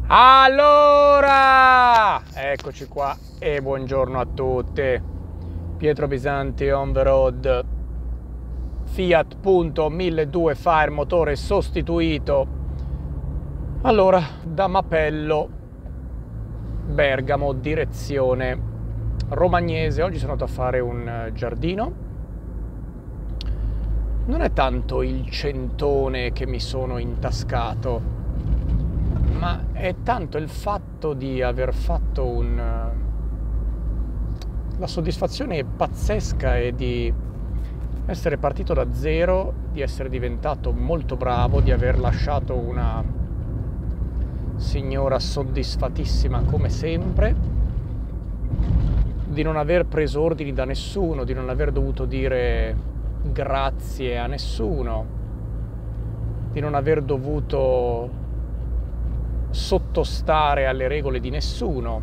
Allora, eccoci qua e buongiorno a tutti. Pietro Bisanti on the road. Fiat Punto 1200 Fire, motore sostituito. Allora, da Mapello, Bergamo, direzione Romagnese. Oggi sono andato a fare un giardino. Non è tanto il centone che mi sono intascato, ma è tanto il fatto di aver fatto la soddisfazione è pazzesca e di essere partito da zero, di essere diventato molto bravo, di aver lasciato una signora soddisfatissima come sempre, di non aver preso ordini da nessuno, di non aver dovuto dire grazie a nessuno, di non aver dovuto sottostare alle regole di nessuno.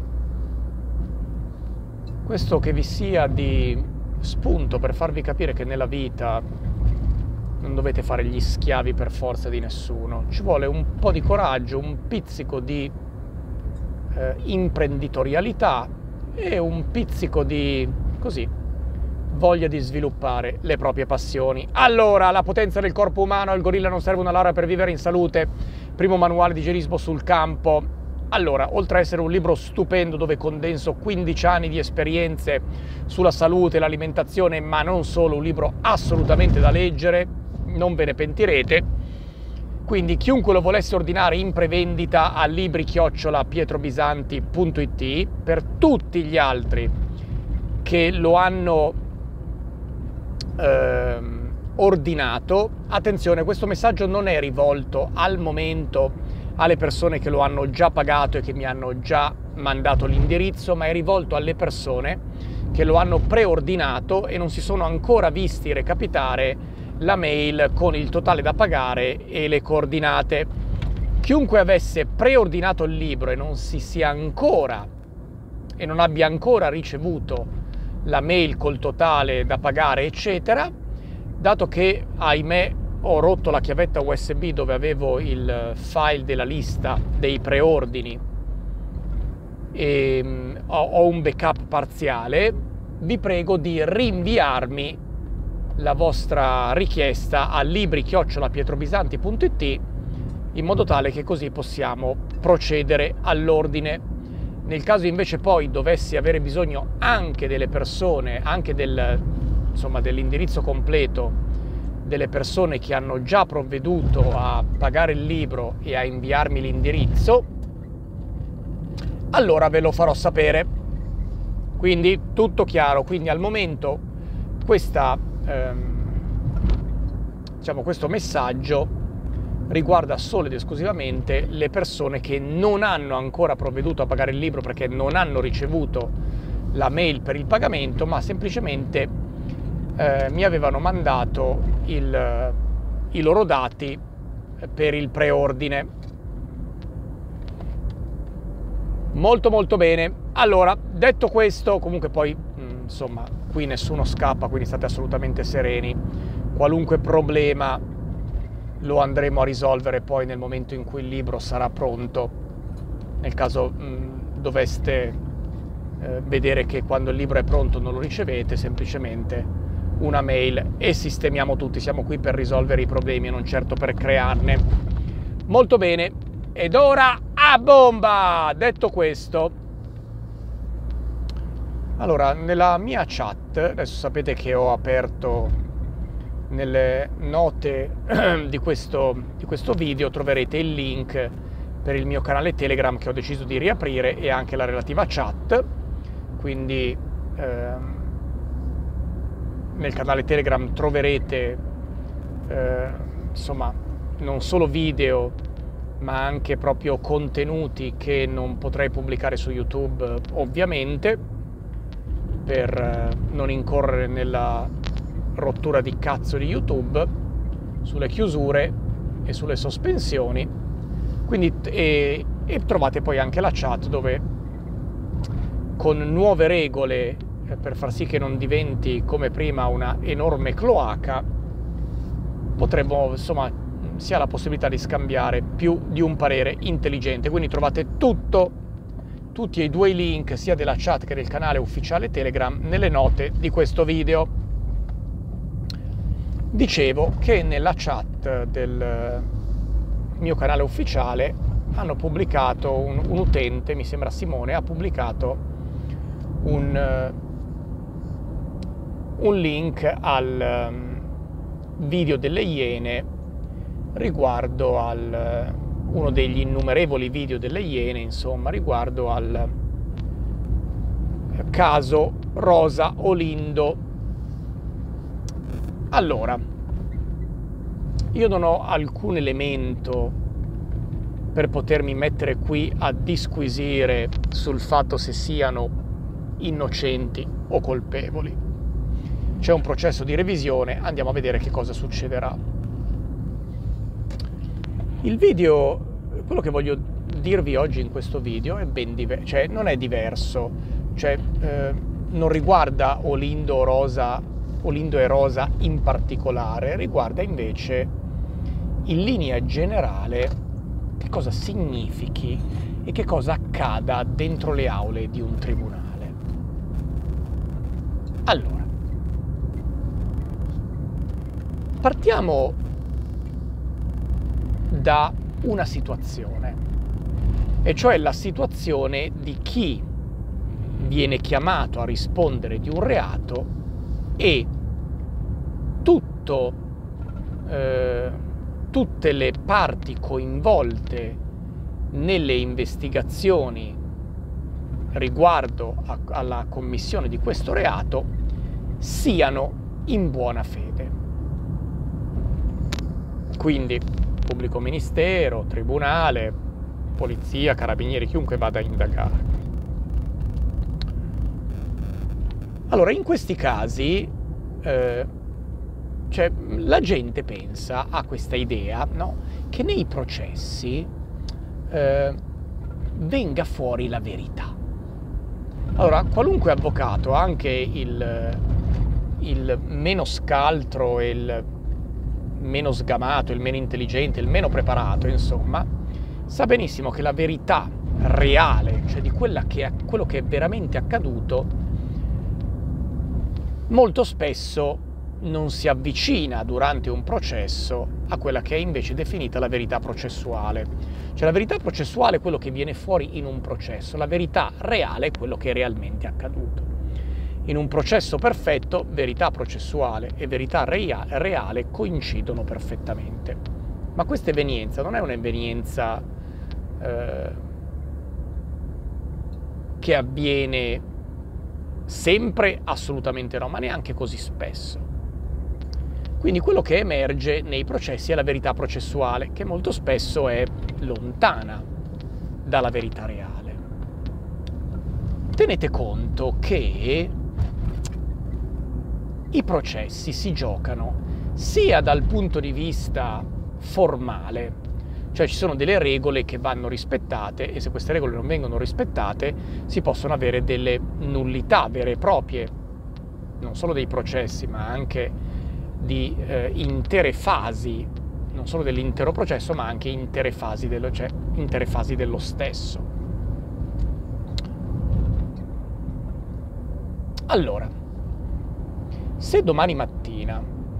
Questo che vi sia di spunto per farvi capire che nella vita non dovete fare gli schiavi per forza di nessuno. Ci vuole un po' di coraggio, un pizzico di imprenditorialità e un pizzico di, così, voglia di sviluppare le proprie passioni. Allora, la potenza del corpo umano, al gorilla non serve una laurea per vivere in salute, primo manuale di igienismo sul campo. Allora, oltre a essere un libro stupendo dove condenso 15 anni di esperienze sulla salute e l'alimentazione, ma non solo, un libro assolutamente da leggere, non ve ne pentirete. Quindi chiunque lo volesse ordinare in prevendita a libri@pietrobisanti.it. Per tutti gli altri che lo hanno ordinato, attenzione, questo messaggio non è rivolto al momento alle persone che lo hanno già pagato e che mi hanno già mandato l'indirizzo, ma è rivolto alle persone che lo hanno preordinato e non si sono ancora visti recapitare la mail con il totale da pagare e le coordinate. Chiunque avesse preordinato il libro e non si sia ancora e non abbia ancora ricevuto la mail col totale da pagare eccetera, dato che ahimè ho rotto la chiavetta USB dove avevo il file della lista dei preordini e ho un backup parziale, vi prego di rinviarmi la vostra richiesta a libri@pietrobisanti.it in modo tale che così possiamo procedere all'ordine. Nel caso invece poi dovessi avere bisogno anche delle persone, anche dell'indirizzo completo delle persone che hanno già provveduto a pagare il libro e a inviarmi l'indirizzo, allora ve lo farò sapere. Quindi tutto chiaro. Quindi al momento questo messaggio riguarda solo ed esclusivamente le persone che non hanno ancora provveduto a pagare il libro perché non hanno ricevuto la mail per il pagamento, ma semplicemente mi avevano mandato i loro dati per il preordine. Molto molto bene. Allora, detto questo, comunque poi insomma qui nessuno scappa, quindi state assolutamente sereni. Qualunque problema lo andremo a risolvere poi nel momento in cui il libro sarà pronto. Nel caso doveste vedere che quando il libro è pronto non lo ricevete, semplicemente una mail e sistemiamo tutti. Siamo qui per risolvere i problemi e non certo per crearne. Molto bene, ed ora a bomba! Detto questo, allora nella mia chat, adesso sapete che ho aperto nelle note di questo video, troverete il link per il mio canale Telegram che ho deciso di riaprire e anche la relativa chat. Quindi nel canale Telegram troverete insomma non solo video ma anche proprio contenuti che non potrei pubblicare su YouTube, ovviamente, per non incorrere nella rottura di cazzo di YouTube, sulle chiusure e sulle sospensioni. Quindi e trovate poi anche la chat dove, con nuove regole per far sì che non diventi come prima una enorme cloaca, potremmo insomma si ha la possibilità di scambiare più di un parere intelligente. Quindi trovate tutti e due i link, sia della chat che del canale ufficiale Telegram, nelle note di questo video. Dicevo che nella chat del mio canale ufficiale hanno pubblicato, un utente, mi sembra Simone, ha pubblicato un link al video delle Iene riguardo uno degli innumerevoli video delle Iene, insomma, riguardo al caso Rosa Olindo. Allora, io non ho alcun elemento per potermi mettere qui a disquisire sul fatto se siano innocenti o colpevoli. C'è un processo di revisione, andiamo a vedere che cosa succederà. Il video, quello che voglio dirvi oggi in questo video è ben diverso, cioè non è diverso, cioè non riguarda Olindo e Rosa in particolare, riguarda invece in linea generale che cosa significhi e che cosa accada dentro le aule di un tribunale. Allora, partiamo da una situazione, e cioè la situazione di chi viene chiamato a rispondere di un reato e tutte le parti coinvolte nelle investigazioni riguardo alla commissione di questo reato siano in buona fede. Quindi pubblico ministero, tribunale, polizia, carabinieri, chiunque vada a indagare. Allora, in questi casi cioè, la gente pensa, ha questa idea, no? Che nei processi venga fuori la verità. Allora, qualunque avvocato, anche il meno scaltro, il meno sgamato, il meno intelligente, il meno preparato, insomma, sa benissimo che la verità reale, cioè di quello che è veramente accaduto, molto spesso non si avvicina durante un processo a quella che è invece definita la verità processuale. Cioè la verità processuale è quello che viene fuori in un processo, la verità reale è quello che è realmente accaduto. In un processo perfetto, verità processuale e verità reale coincidono perfettamente. Ma questa evenienza non è un'evenienza che avviene sempre, assolutamente no, ma neanche così spesso. Quindi quello che emerge nei processi è la verità processuale, che molto spesso è lontana dalla verità reale. Tenete conto che i processi si giocano sia dal punto di vista formale, cioè ci sono delle regole che vanno rispettate e se queste regole non vengono rispettate si possono avere delle nullità vere e proprie, non solo dei processi ma anche di intere fasi, non solo dell'intero processo ma anche intere fasi dello stesso. Allora, se domani mattina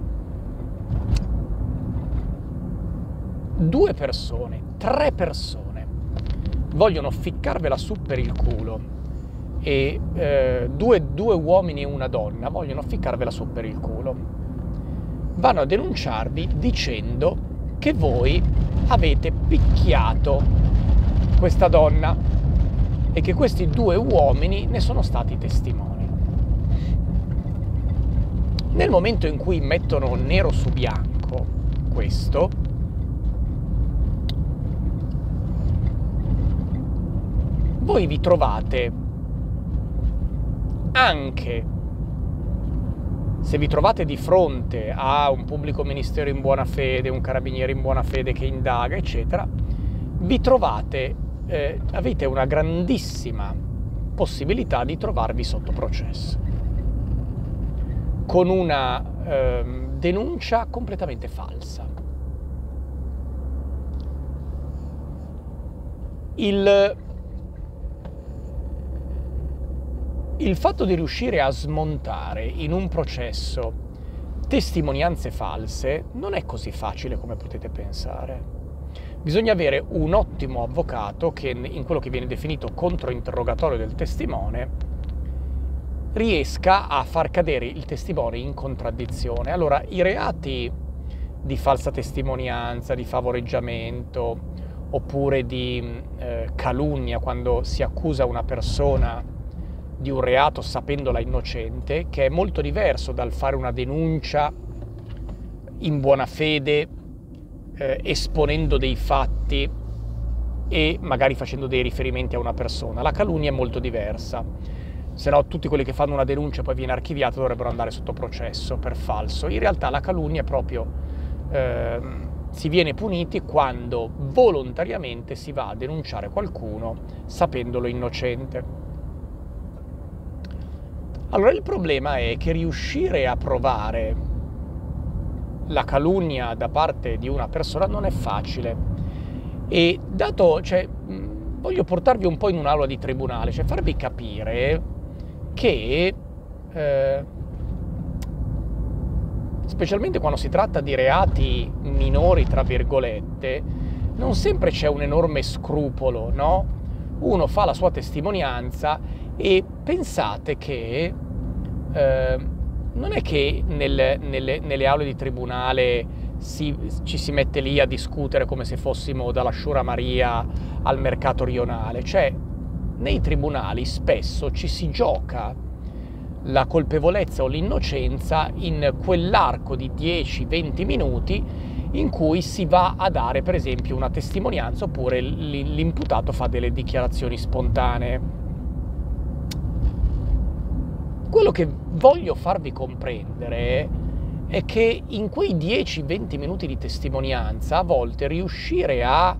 2 persone, 3 persone vogliono ficcarvela su per il culo e due uomini e una donna vogliono ficcarvela su per il culo, vanno a denunciarvi dicendo che voi avete picchiato questa donna e che questi 2 uomini ne sono stati testimoni. Nel momento in cui mettono nero su bianco questo, voi vi trovate, anche se vi trovate di fronte a un pubblico ministero in buona fede, un carabiniere in buona fede che indaga, eccetera, vi trovate, avete una grandissima possibilità di trovarvi sotto processo, con una denuncia completamente falsa. Il fatto di riuscire a smontare in un processo testimonianze false non è così facile come potete pensare. Bisogna avere un ottimo avvocato che in quello che viene definito controinterrogatorio del testimone riesca a far cadere il testimone in contraddizione. Allora, i reati di falsa testimonianza, di favoreggiamento oppure di calunnia, quando si accusa una persona di un reato sapendola innocente, che è molto diverso dal fare una denuncia in buona fede, esponendo dei fatti e magari facendo dei riferimenti a una persona. La calunnia è molto diversa, se no tutti quelli che fanno una denuncia e poi viene archiviata dovrebbero andare sotto processo per falso. In realtà la calunnia è proprio si viene puniti quando volontariamente si va a denunciare qualcuno sapendolo innocente. Allora il problema è che riuscire a provare la calunnia da parte di una persona non è facile, e voglio portarvi un po' in un'aula di tribunale, cioè farvi capire che specialmente quando si tratta di reati minori, tra virgolette, non sempre c'è un enorme scrupolo, no? Uno fa la sua testimonianza e pensate che non è che nelle aule di tribunale ci si mette lì a discutere come se fossimo dalla Sciura Maria al mercato rionale. Cioè, nei tribunali spesso ci si gioca la colpevolezza o l'innocenza in quell'arco di 10-20 minuti in cui si va a dare, per esempio, una testimonianza, oppure l'imputato fa delle dichiarazioni spontanee. Quello che voglio farvi comprendere è che in quei 10-20 minuti di testimonianza a volte riuscire a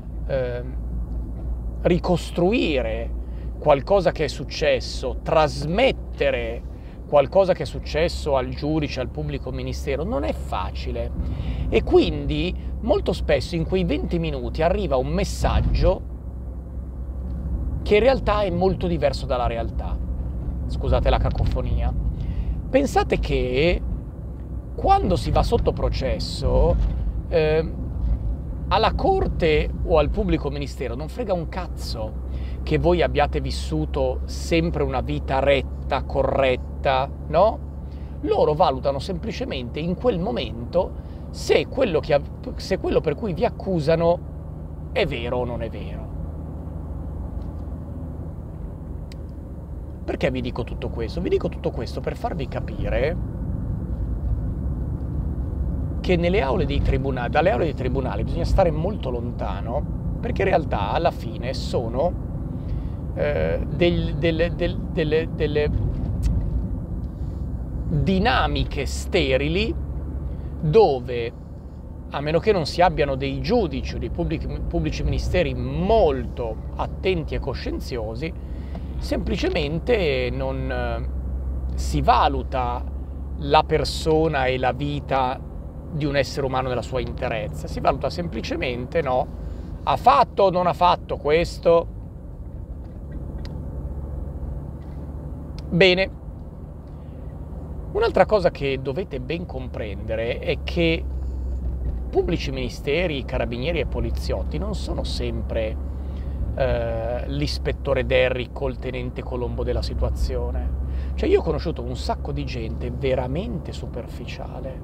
ricostruire qualcosa che è successo, trasmettere qualcosa che è successo al giudice, al pubblico ministero, non è facile. E quindi molto spesso in quei 20 minuti arriva un messaggio che in realtà è molto diverso dalla realtà. Scusate la cacofonia. Pensate che quando si va sotto processo, alla corte o al pubblico ministero non frega un cazzo che voi abbiate vissuto sempre una vita retta, corretta, no? Loro valutano semplicemente in quel momento se quello per cui vi accusano è vero o non è vero. Perché vi dico tutto questo? Vi dico tutto questo per farvi capire che dalle aule di tribunale bisogna stare molto lontano, perché in realtà alla fine sono delle dinamiche sterili dove, a meno che non si abbiano dei giudici o dei pubblici ministeri molto attenti e coscienziosi, semplicemente non si valuta la persona e la vita di un essere umano nella sua interezza, si valuta semplicemente, no, ha fatto o non ha fatto questo. Bene, un'altra cosa che dovete ben comprendere è che pubblici ministeri, carabinieri e poliziotti non sono sempre l'ispettore Derrick o il tenente Colombo della situazione. Cioè, io ho conosciuto un sacco di gente veramente superficiale,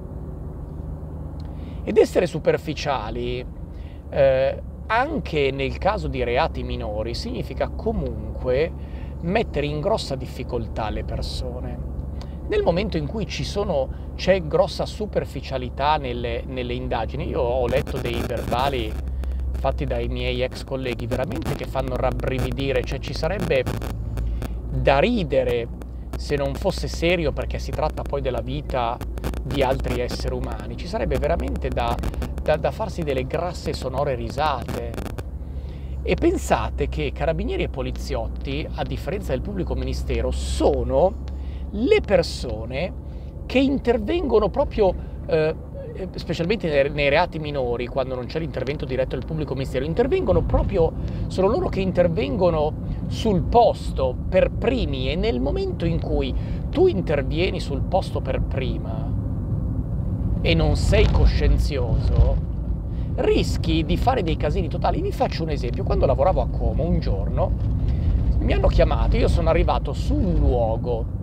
ed essere superficiali anche nel caso di reati minori significa comunque mettere in grossa difficoltà le persone. Nel momento in cui c'è grossa superficialità nelle indagini, io ho letto dei verbali fatti dai miei ex colleghi veramente che fanno rabbrividire, cioè ci sarebbe da ridere se non fosse serio, perché si tratta poi della vita di altri esseri umani, ci sarebbe veramente da farsi delle grasse e sonore risate. E pensate che carabinieri e poliziotti, a differenza del pubblico ministero, sono le persone che intervengono proprio specialmente nei reati minori, quando non c'è l'intervento diretto del pubblico ministero, sono loro che intervengono sul posto per primi, e nel momento in cui tu intervieni sul posto per prima e non sei coscienzioso, rischi di fare dei casini totali. Vi faccio un esempio: quando lavoravo a Como, un giorno mi hanno chiamato, io sono arrivato sul luogo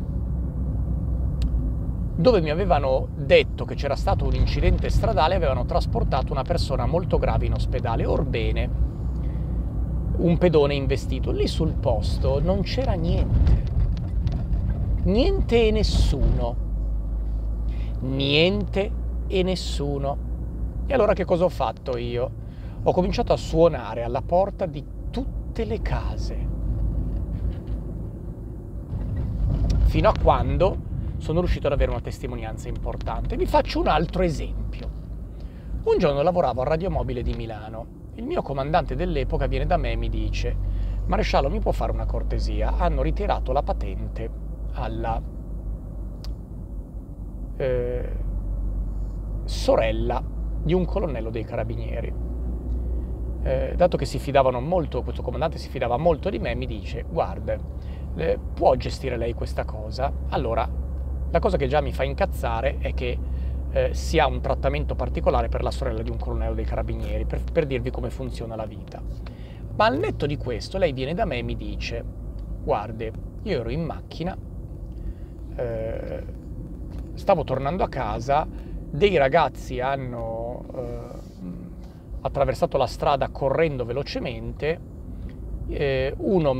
dove mi avevano detto che c'era stato un incidente stradale e avevano trasportato una persona molto grave in ospedale. Orbene, un pedone investito. Lì sul posto non c'era niente. Niente e nessuno. Niente e nessuno. E allora che cosa ho fatto io? Ho cominciato a suonare alla porta di tutte le case, fino a quando sono riuscito ad avere una testimonianza importante. Vi faccio un altro esempio. Un giorno lavoravo al Radiomobile di Milano. Il mio comandante dell'epoca viene da me e mi dice: maresciallo, mi può fare una cortesia? Hanno ritirato la patente alla sorella di un colonnello dei carabinieri. Dato che si fidavano molto, questo comandante si fidava molto di me, mi dice: guarda, può gestire lei questa cosa? Allora, la cosa che già mi fa incazzare è che si ha un trattamento particolare per la sorella di un colonnello dei carabinieri, per dirvi come funziona la vita. Ma al netto di questo, lei viene da me e mi dice: guardi, io ero in macchina, stavo tornando a casa, dei ragazzi hanno attraversato la strada correndo velocemente, uno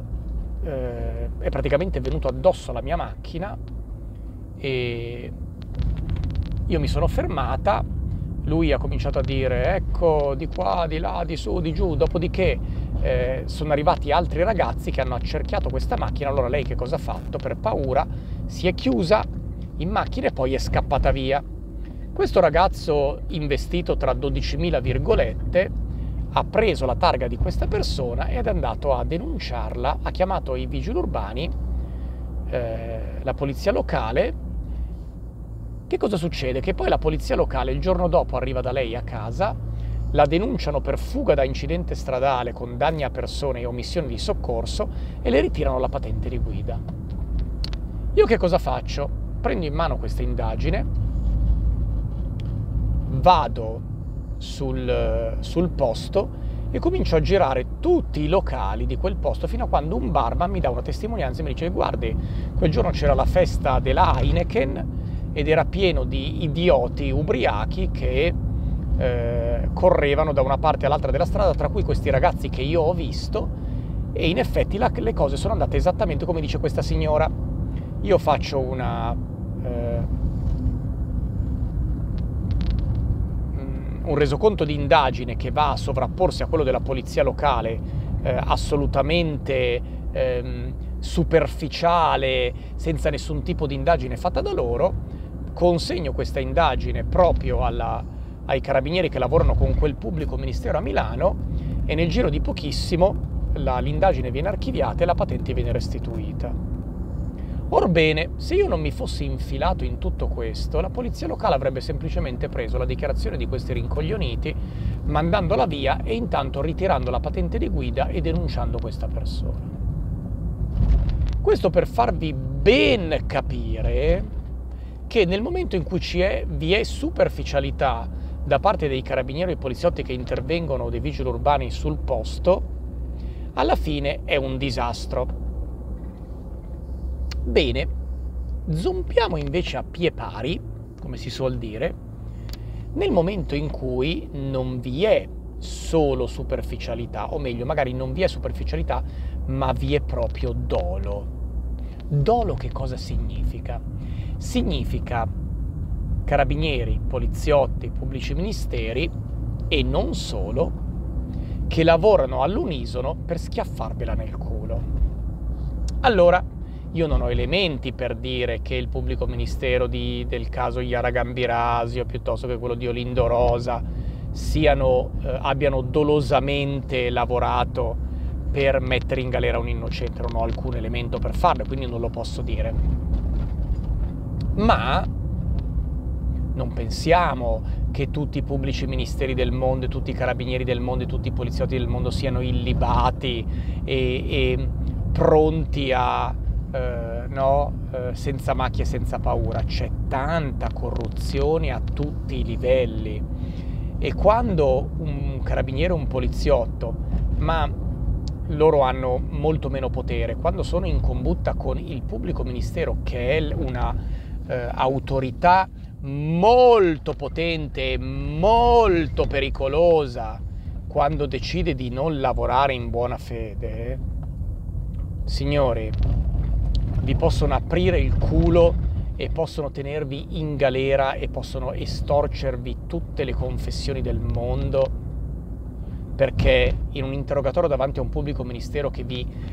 è praticamente venuto addosso alla mia macchina e io mi sono fermata, lui ha cominciato a dire ecco, di qua, di là, di su, di giù, dopodiché sono arrivati altri ragazzi che hanno accerchiato questa macchina. Allora lei che cosa ha fatto? Per paura si è chiusa in macchina e poi è scappata via. Questo ragazzo, investito tra 12.000 virgolette, ha preso la targa di questa persona ed è andato a denunciarla, ha chiamato i vigili urbani, la polizia locale. Che cosa succede? Che poi la polizia locale il giorno dopo arriva da lei a casa, la denunciano per fuga da incidente stradale con danni a persone e omissione di soccorso e le ritirano la patente di guida. Io che cosa faccio? Prendo in mano questa indagine, vado sul posto e comincio a girare tutti i locali di quel posto fino a quando un barman mi dà una testimonianza e mi dice: guardi, quel giorno c'era la festa della Heineken ed era pieno di idioti ubriachi che correvano da una parte all'altra della strada, tra cui questi ragazzi che io ho visto, e in effetti le cose sono andate esattamente come dice questa signora. Io faccio un resoconto di indagine che va a sovrapporsi a quello della polizia locale, assolutamente superficiale, senza nessun tipo di indagine fatta da loro. Consegno questa indagine proprio ai carabinieri che lavorano con quel pubblico ministero a Milano e nel giro di pochissimo l'indagine viene archiviata e la patente viene restituita. Orbene, se io non mi fossi infilato in tutto questo, la polizia locale avrebbe semplicemente preso la dichiarazione di questi rincoglioniti, mandandola via e intanto ritirando la patente di guida e denunciando questa persona. Questo per farvi ben capire che nel momento in cui vi è superficialità da parte dei carabinieri e poliziotti che intervengono o dei vigili urbani sul posto, alla fine è un disastro. Bene, zompiamo invece a pie pari, come si suol dire, nel momento in cui non vi è solo superficialità, o meglio, magari non vi è superficialità, ma vi è proprio dolo. Dolo che cosa significa? Significa carabinieri, poliziotti, pubblici ministeri e non solo, che lavorano all'unisono per schiaffarvela nel culo. Allora, io non ho elementi per dire che il pubblico ministero del caso Iara Gambirasio piuttosto che quello di Olindo Rosa abbiano dolosamente lavorato per mettere in galera un innocente. Non ho alcun elemento per farlo, quindi non lo posso dire. Ma Non pensiamo che tutti i pubblici ministeri del mondo, tutti i carabinieri del mondo e tutti i poliziotti del mondo siano illibati e pronti a, senza macchie e senza paura. C'è tanta corruzione a tutti i livelli. E quando un carabiniere o un poliziotto, ma loro hanno molto meno potere, quando sono in combutta con il pubblico ministero, che è una autorità molto potente, molto pericolosa, quando decide di non lavorare in buona fede, signori, vi possono aprire il culo e possono tenervi in galera e possono estorcervi tutte le confessioni del mondo, perché in un interrogatorio davanti a un pubblico ministero che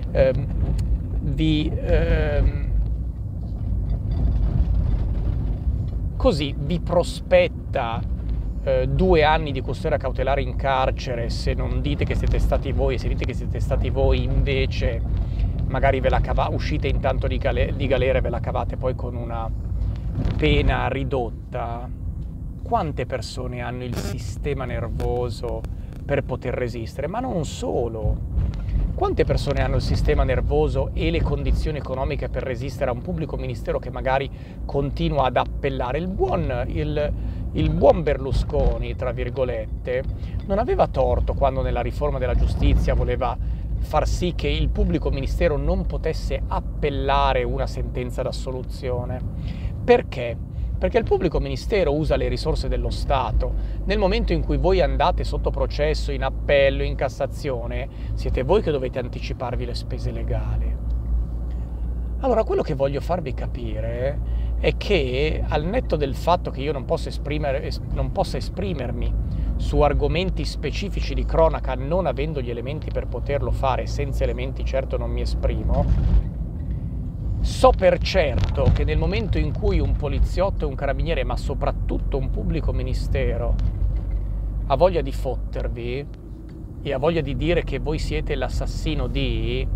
vi prospetta 2 anni di custodia cautelare in carcere se non dite che siete stati voi, e se dite che siete stati voi invece magari ve la uscite intanto di galera e ve la cavate poi con una pena ridotta. Quante persone hanno il sistema nervoso per poter resistere? Ma non solo. Quante persone hanno il sistema nervoso e le condizioni economiche per resistere a un pubblico ministero che magari continua ad appellare? Il buon Berlusconi, tra virgolette, non aveva torto quando nella riforma della giustizia voleva far sì che il pubblico ministero non potesse appellare una sentenza d'assoluzione. Perché? Perché il pubblico ministero usa le risorse dello Stato. Nel momento in cui voi andate sotto processo, in appello, in Cassazione, siete voi che dovete anticiparvi le spese legali. Allora, quello che voglio farvi capire è che, al netto del fatto che io non possa esprimermi su argomenti specifici di cronaca non avendo gli elementi per poterlo fare, senza elementi certo non mi esprimo, so per certo che nel momento in cui un poliziotto e un carabiniere, ma soprattutto un pubblico ministero, ha voglia di fottervi e ha voglia di dire che voi siete l'assassino di...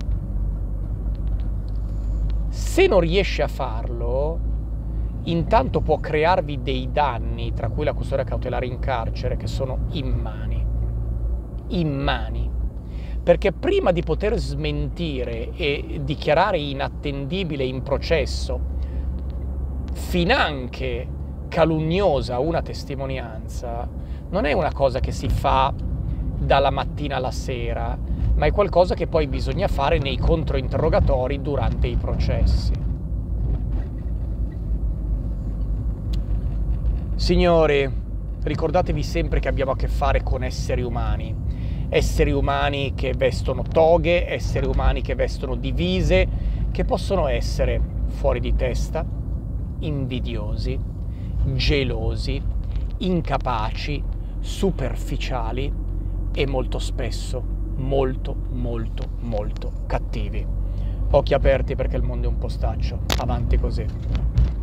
se non riesce a farlo, intanto può crearvi dei danni, tra cui la custodia cautelare in carcere, che sono immani. Immani. Perché prima di poter smentire e dichiarare inattendibile in processo, finanche calunniosa, una testimonianza, non è una cosa che si fa dalla mattina alla sera, ma è qualcosa che poi bisogna fare nei controinterrogatori durante i processi. Signori, ricordatevi sempre che abbiamo a che fare con esseri umani che vestono toghe, esseri umani che vestono divise, che possono essere fuori di testa, invidiosi, gelosi, incapaci, superficiali e molto spesso molto cattivi. Occhi aperti perché il mondo è un postaccio. Avanti così.